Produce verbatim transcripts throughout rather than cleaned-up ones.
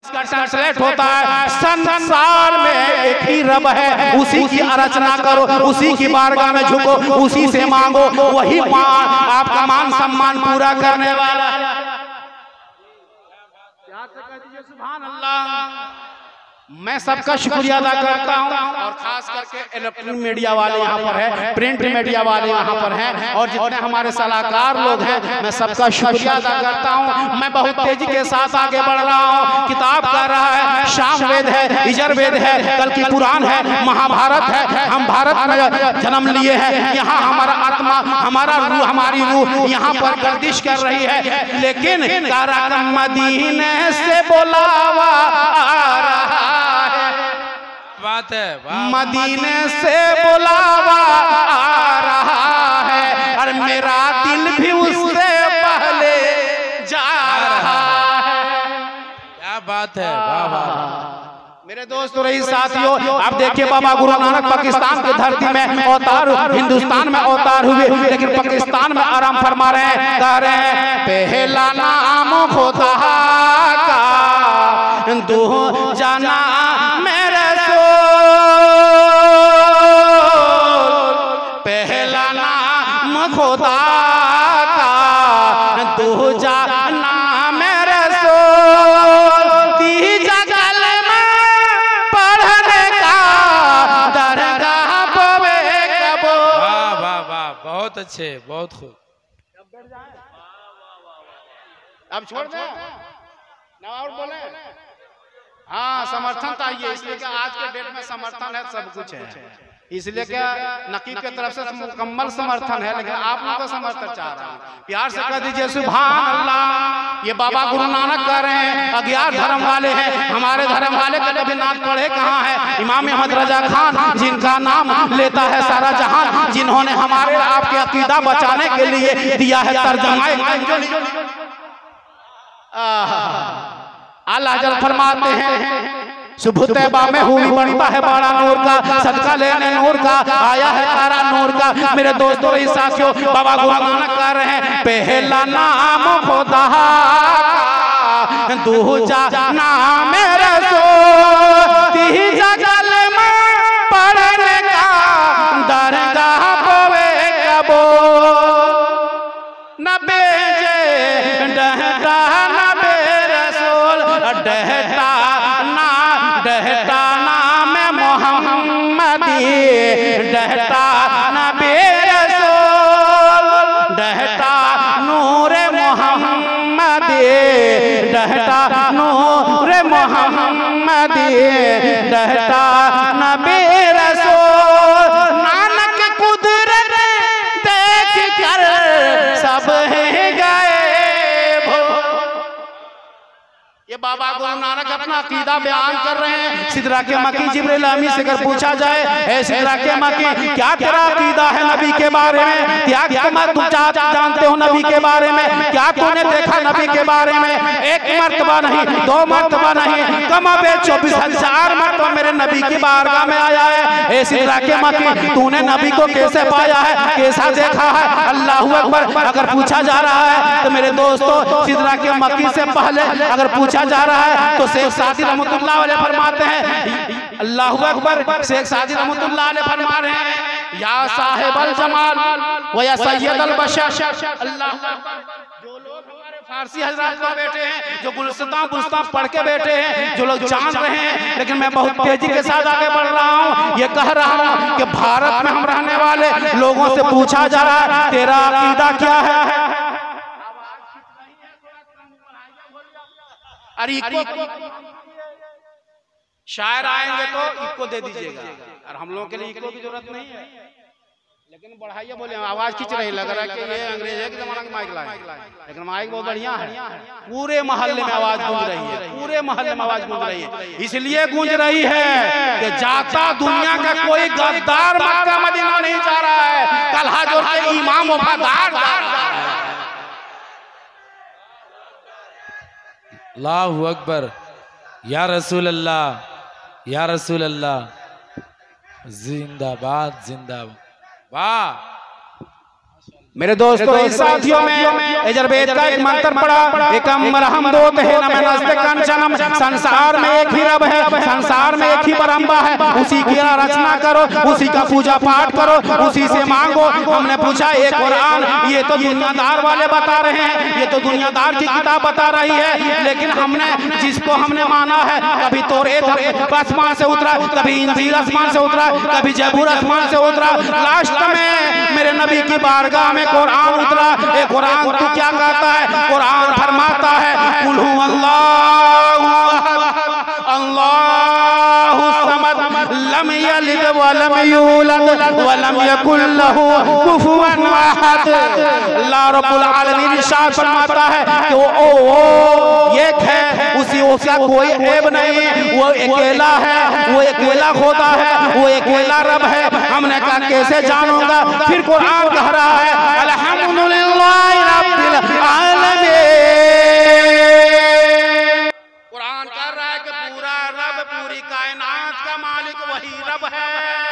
इसका ट्रांसलेट होता है संसार में एक ही रब है, उसी की आराधना करो, उसी की बारगाह में झुको, उसी से मांगो, वही मान आपका मान सम्मान पूरा करने वाला है। प्यार से कह दीजिए सुभान अल्लाह। मैं सबका शुक्रिया अदा करता हूं और खास करके इलेक्ट्रॉनिक मीडिया वाले यहाँ पर है, प्रिंट मीडिया वाले यहाँ पर हैं और जितने हमारे सलाहकार लोग हैं, मैं सबका शुक्रिया अदा करता हूँ। मैं बहुत तेजी के साथ आगे बढ़ रहा हूँ। किताब कर रहा है, शाम वेद है, यजुर्वेद है, कल की पुराण है, महाभारत है। हम भारत में जन्म लिए हैं, यहाँ हमारा आत्मा, हमारा रूह, हमारी रूह यहाँ पर गर्दिश कर रही है, लेकिन मदीने से बुलावा आ रहा बात है, मदीने से बुलावा आ रहा है और मेरा दिल भी उससे पहले जा रहा है। क्या बात है, वाह वाह। मेरे दोस्तों रही साथियों, आप देखिए बाबा गुरु नानक पाकिस्तान की धरती में अवतार, हिंदुस्तान में अवतार हुए, लेकिन पाकिस्तान में आराम फरमा रहे हैं, कह रहे हैं पहला नाम खुदा का, दो जाना मेरे खुदा का, दूजा नाम रसूल, तीजा कलमा पढ़ने का, दरगाह पे कबो। वाह वाह वाह, बहुत अच्छे, बहुत खूब। अब छोड़ दे ना और बोले। हाँ, समर्थन चाहिए, इसलिए कि आज के डेट में समर्थन है, सब कुछ है, इसलिए क्या नकीब की तरफ से मुकम्मल समर्थन है, लेकिन आप लोगों का समर्थन चाह रहा हूं। प्यार से कह दीजिए सुभान अल्लाह। ये बाबा गुरु नानक कह रहे हैं, अज्ञात धर्म वाले हैं, हमारे धर्म वाले का कभी नाम पढ़े कहाँ है? इमाम अहमद रजा खान, जिनका नाम लेता है सारा जहान, जिन्होंने हमारे आपके अकीदा बचाने के लिए दिया है तर्जुमा। अल्लाह जल फरमाते हैं सुबह तैबा में हुई बनता है बड़ा नूर का, सदका लेने नूर का, आया है तारा नूर का। मेरे दोस्तों इस साथियों, बाबा गुरु नानक कह रहे हैं पहला नाम खुदा का, दूजा नाम रसूल, तीजा कलमा पढ़ने का, दरगाह पे कबो न बेजे डहता न बे रसूल, डहता डहता नाम मोहम्मदी, डहता नबी रसूल, डहता नूर मोहम्मदी, डहता नूर मोहम्मदी, डहता नबी रसूल। नानक कुदरत देख कर सब गए। ये बाबा गुरु नानक अपना अकीदा बयान कर रहे हैं। सिदरा के मकी जिब्रील अमीन से अगर पूछा जाए, ऐ सिदरा के मकी क्या तेरा अकीदा है नबी के बारे में? क्या तुम जानते हो नबी के बारे में? क्या तूने देखा नबी के बारे में? एक मर्तबा नहीं, दो मर्तबा नहीं, कम अबे चौबीस हजार मर्तबा मेरे नबी की बारगाह में आया है। ऐ सिदरा के मकी तूने नबी को कैसे पाया है, कैसा देखा है? अल्लाहू अकबर अगर पूछा जा रहा है तो मेरे दोस्तों, सिदरा के मकी से पहले अगर पूछा जा रहा है तो शेख सादी रहमतुल्लाह अलैह फरमाते हैं, अल्लाहू अकबर, शेख सादी रहमतुल्लाह अलैह फरमा रहे हैं या साहिबल जमाल व या सैयदल बशर। अल्लाहू अकबर। जो लोग हमारे फारसी हजरात को बैठे हैं, जो गुलस्तान गुलस्तान पढ़ के बैठे हैं, जो लोग जान रहे हैं, लेकिन मैं बहुत तेजी के साथ आगे बढ़ रहा हूँ। ये कह रहा हूँ कि भारत में हम रहने वाले लोगों से पूछा जा रहा है तेरा अकीदा क्या है? अरे शायर आएंगे तो इको दे दीजिएगा, और हम लोगों के लिए इको की जरूरत नहीं है, लेकिन बढ़ाइए बोले आवाज खींच रही, लग रहा है कि ये अंग्रेज है कि जमाना का माइक लाए, लेकिन माइक बहुत बढ़िया है। पूरे मोहल्ले में आवाज गूंज रही है, पूरे मोहल्ले में आवाज गूंज रही है, इसलिए गूंज रही है कि जाता दुनिया का कोई गद्दार मक्का मदीना नहीं जा रहा है, कलहा जोड़ के इमाम वफादार जा रहा है। अल्लाहु अकबर, या रसूल अल्लाह, या रसूल अल्लाह, जिंदाबाद जिंदाबाद। वाह मेरे दोस्तों इस साथियों में यजुर्वेद का एक मंत्र पढ़ा, एकम रहम दोत है न नस्ते कंचनम, संसार में एक ही रब है, संसार में एक ही बरम्बा है, उसी की रचना करो, उसी का पूजा पाठ करो, उसी से मांगो। हमने पूछा एक कुरान, ये तो दुनियादार वाले बता रहे हैं, ये तो दुनियादार की किताब बता रही है, लेकिन हमने जिसको हमने माना है, कभी तौरात आसमान से उतरा, कभी इंजील आसमान से उतरा, कभी जबूर आसमान से उतरा, लास्ट में मेरे नबी की बारगाह में कुरान उतरा। ए कुरान तू क्या कहता है? कुरान फरमाता है कुल हु अल्लाहु अहद अल्लाहु समद लम यलिद व लम यूलद व लम यकुल लहू कुफुवन अहद। अल्लाह रब्बुल आलमीन इरशाद फरमाता है कि वो ओ एक है, उसी उसका कोई ऐब नहीं, वो अकेला है, वो अकेला खुदा है, वो अकेला रब है। हमने कहा कैसे जानूंगा? फिर कुरान कह रहा है अल्हम्दुलिल्लाहि रब्बिल आलमीन। कुरान कह रहा है कि पूरा रब, पूरी कायनात का मालिक वही रब है,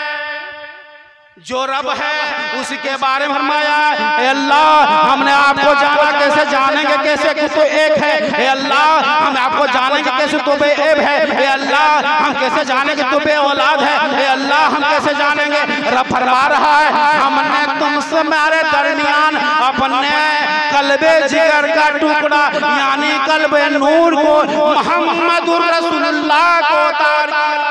जो रब है उसके बारे में फरमाया है अल्लाह हमने आपको जाना, कैसे जानेंगे कैसे कि तो एक है। हे अल्लाह हम आपको जानेंगे कैसे तो बेऐब है। हे अल्लाह हम कैसे जानेंगे तो बे औलाद है। हे अल्लाह हम कैसे जानेंगे? रब फरमा रहा है हमने तुमसे मेरे दरमियान अपने कल्बे जिगर का टुकड़ा यानी कल्बे नूर को मोहम्मदुर रसूलुल्लाह को उतार दिया।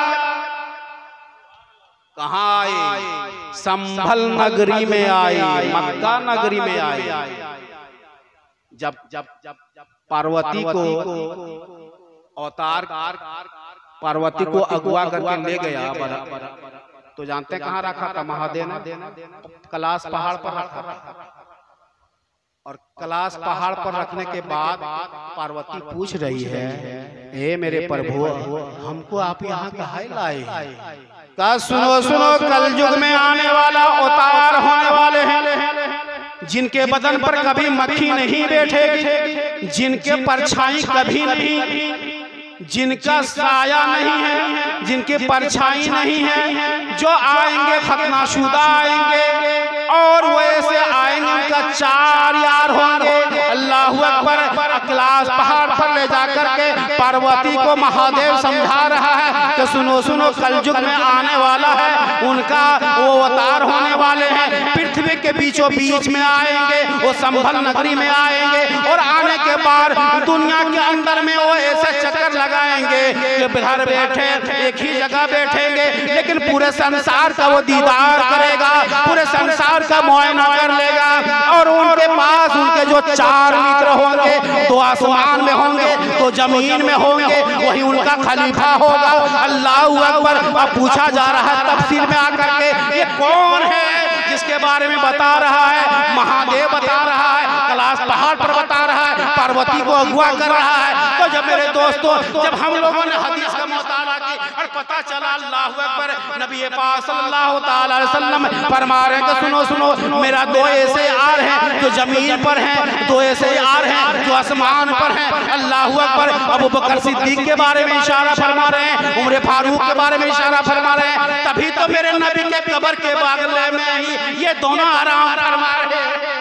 कहाँ आए? संभल नगरी में आए, मक्का नगरी में आए। जब जब जब पार्वती को अवतार पार्वती को अगवा करके ले गया, तो जानते हैं कहाँ रखा था? महादेव ने कैलाश पहाड़ पर रखा था। और कैलाश पहाड़ पर रखने के बाद पार्वती पूछ रही है, हे मेरे प्रभु हमको आप यहाँ कहाँ लाए? का सुनो सुनो कल युग में आने वाला अवतार होने वाले हैं, जिनके बदन पर कभी मक्खी नहीं बैठेगी, जिनके परछाई कभी नहीं, जिनका साया नहीं है, जिनके परछाई नहीं है, जो आएंगे खतनाशुदा आएंगे और वैसे आएंगे उनका चार यार होंगे। अल्लाहु अकबर। कैलाश पहाड़ पर ले जाकर के पार्वती को महादेव समझा रहा है कि सुनो सुनो कल युग में आने वाला है, उनका वो अवतार होने वाले हैं, पृथ्वी के बीचों बीच में आएंगे, वो संभल नगरी में आएंगे और आने के बाद दुनिया के अंदर में वो ऐसे चक्कर लगाएंगे कि घर बैठे एक ही जगह बैठेंगे, लेकिन पूरे संसार का वो दीदार करेगा, पूरे संसार का मुआयना कर लेगा। और उनके पास उनके जो चार मित्र होंगे, तो आसमान में होंगे, तो जमीन में होंगे, वही उनका खलीफा होगा। अल्लाह अकबर। अब पूछा जा रहा है तफसील में आकर के ये कौन है जिसके बारे में बता रहा है? महादेव बता रहा है, कैलाश पहाड़ पर बता रहा है, पार्वती को अगवा कर रहा है। तो जब मेरे दोस्तों जब हम लोगों ने हदीस का मुताला की और पता चला अल्लाह अकबर, नबी पाक सल्लल्लाहु तआला अलैहि वसल्लम फरमा रहे हैं कि सुनो सुनो मेरा दो ऐसे यार हैं जो जमीन पर हैं, दो ऐसे यार हैं जो आसमान पर हैं। अल्लाह अकबर। अबू बकर सिद्दीक के बारे में इशारा फरमा रहे हैं, उमर फारूक के बारे में इशारा फरमा रहे हैं। तभी तो मेरे नबी के कब्र के बागले में ही ये दोनों आराम फरमा रहे हैं।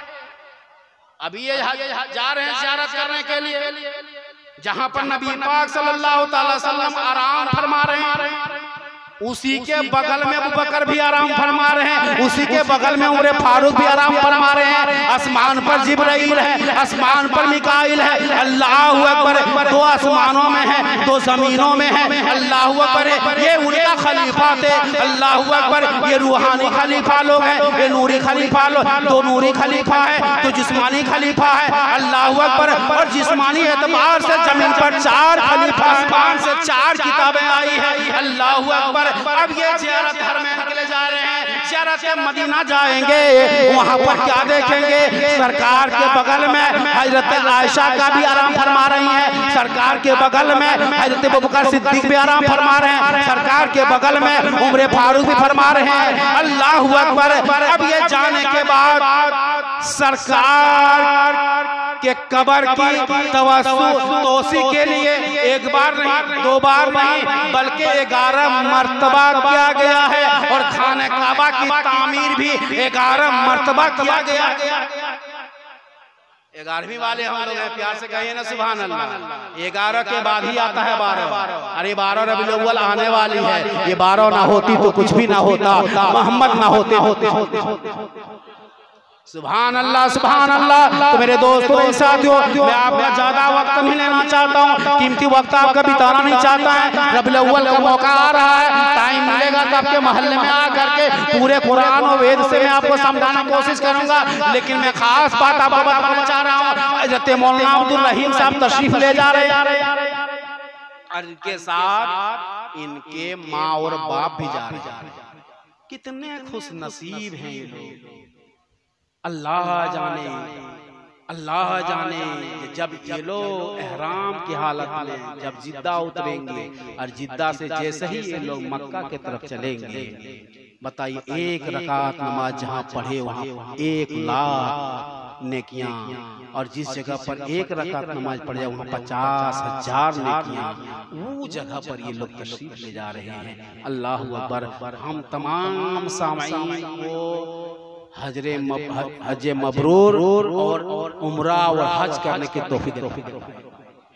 अभी ये जा रहे हैं ज़ियारत करने के लिए जहां पर नबी पाक सल्लल्लाहु अलैहि वसल्लम आराम फरमा रहे हैं, उसी के बगल में अबू बकर भी आराम फरमा रहे हैं, उसी के बगल में उमर फारूक भी आराम फरमा रहे हैं। आसमान पर जिब्राइल है, आसमान पर मिकाइल है। अल्लाह अकबर। दो आसमानों में है, दो जमीनों में है। अल्लाह अकबर। ये उनका खलीफा थे। अल्लाह अकबर। ये रूहानी खलीफा लोग हैं, ये नूरी खलीफा लोग, दो नूरी खलीफा है, तो जिस्मानी खलीफा है। अल्लाह अकबर। और जिस्मानी एतबार से जमीन पर चार खलीफा, आसमान से चार किताबें आई है। अल्लाह अकबर। अब ये ज़ियारत घर में निकले जा रहे हैं, ज़ियारत मदीना जाएंगे, वहाँ पर क्या देखेंगे? सरकार के बगल में हजरत आयशा का भी आराम फरमा रही है, सरकार के बगल में हजरत अबू बकर सिद्दीक भी आराम फरमा रहे हैं, सरकार के बगल में उमर फारूक भी फरमा रहे हैं। अल्लाह अकबर। अब ये जाने के बाद सरकार के कब्र की तवस्सुतोसी के लिए एक बार नहीं, दो बार नहीं, बल्कि ग्यारह मर्तबा किया गया है। और खाने काबा की तामीर भी ग्यारह मर्तबा किया गया। ग्यारहवीं वाले हम लोग हैं, प्यार से कहिए ना सुभान अल्लाह। ग्यारह के बाद ही आता है बारह। अरे बारह रबीउल अव्वल आने वाली है, ये बारह ना होती तो कुछ भी ना होता, मोहम्मद ना होते होते होते सुभान अल्लाह सुभान अल्लाह। तो मेरे दोस्तों मेरे साथियों, मैं आपका ज्यादा वक्त नहीं लेना चाहता हूँ, कीमती वक्त आपका बिताना नहीं चाहता है। रबीउल अव्वल का मौका आ रहा है, टाइम मिलेगा तो आपके मोहल्ले में आकर के पूरे कुरान और वेद से मैं आपको समझाने की कोशिश करूंगा। लेकिन मैं खास बात आपको बताना चाह रहा हूँ, हज़रत मौलाना अब्दुल रहीम साहब तशरीफ ले जा रहे हैं और इनके साथ इनके माँ और बाप भी जा रहे हैं। कितने खुश नसीब हैं ये लोग, अल्लाह जाने अल्लाह जाने। जब ये लोग एहराम की हालत में जब जिद्दा उतरेंगे और जिद्दा से जैसे ही ये लोग मक्का की तरफ चलेंगे, बताइए एक रकात नमाज जहाँ पढ़े वहाँ एक लाख नेकियां, और जिस जगह पर एक रकात नमाज पढ़े वहाँ पचास हजार नेकियां, वो जगह पर ये लोग तशरीफ ले जा रहे हैं। अल्लाह अकबर। हम तमाम सामाईन को हजरे हज मबरूर और उम्रा और हज करने की तौफीक दे।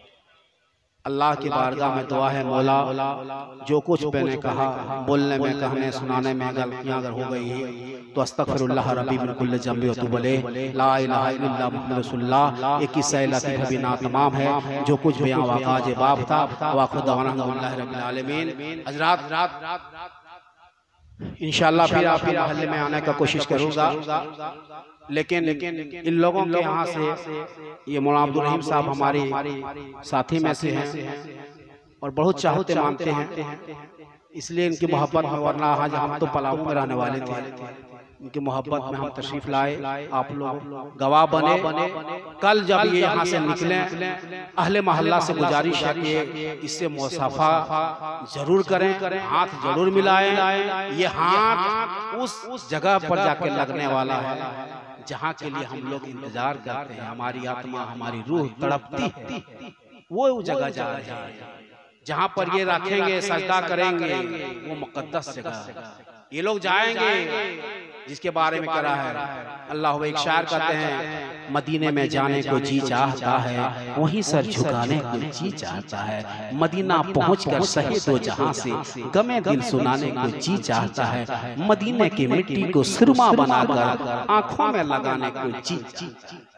अल्लाह की बारगाह में दुआ है, मौला जो कुछ मैंने कहा, बोलने में, कहने, सुनाने में गलतियां अगर हो गई है तो अस्तगफिरुल्लाह रब्बी मिन कुल्लि ज़ंबि व अतूबु इलैह। ला इलाहा इल्लल्लाह मुहम्मदुर रसूलुल्लाह। एक किस्सा लतीफ़ बिना तमाम है, जो कुछ बयां वाक़ात बाब था। वाखिर दवाना अल्हम्दुलिल्लाहि रब्बिल आलमीन। हज़रात इंशाअल्लाह फिर आपके मोहल्ले में आने का कोशिश करूंगा, लेकिन लेकिन इन लोगों के यहाँ से ये मौलाना अब्दुल रहीम साहब हमारे साथी में से हैं और बहुत चाहते मानते हैं, इसलिए इनकी मोहब्बत में, वरना आज हम तो पलामू में रहने वाले थे, इनकी मोहब्बत में हम तशरीफ लाए। आप लोग गवाह बने। कल जब ये यहाँ से निकले, अहले मोहल्ला से गुजारिश है कि इससे मुसाफा जरूर करें, हाथ जरूर मिलाएं। ये हाथ उस जगह पर जाके लगने वाला है जहाँ के लिए हम लोग इंतजार करते हैं, हमारी आत्मा हमारी रूह तड़पती है, वो जगह जा रही है जहाँ पर ये रखेंगे, सजदा करेंगे, वो मुकद्दस जगह। ये लोग जाएंगे जिसके बारे में करा है अल्लाह। एक शायर कहते हैं, मदीने में जाने को जी चाहता है, वहीं सर झुकाने को जी चाहता है। मदीना पहुंचकर सहे दो जहां से गमे दिल सुनाने को जी चाहता है। मदीने की मिट्टी को सुरमा बनाकर आंखों में लगाने को जी